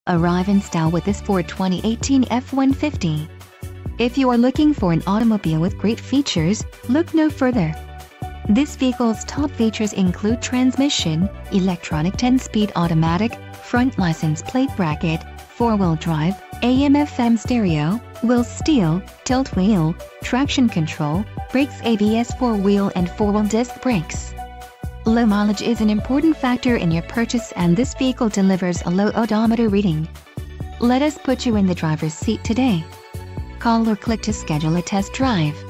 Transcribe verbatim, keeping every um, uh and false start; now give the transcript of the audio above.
arrive in style with this Ford twenty eighteen F one fifty. If you are looking for an automobile with great features, look no further. This vehicle's top features include transmission, electronic ten-speed automatic, front license plate bracket, four-wheel drive, A M F M stereo, wheels steel, tilt wheel, traction control, brakes A B S four-wheel and four-wheel disc brakes. Low mileage is an important factor in your purchase, and this vehicle delivers a low odometer reading. Let us put you in the driver's seat today. Call or click to schedule a test drive.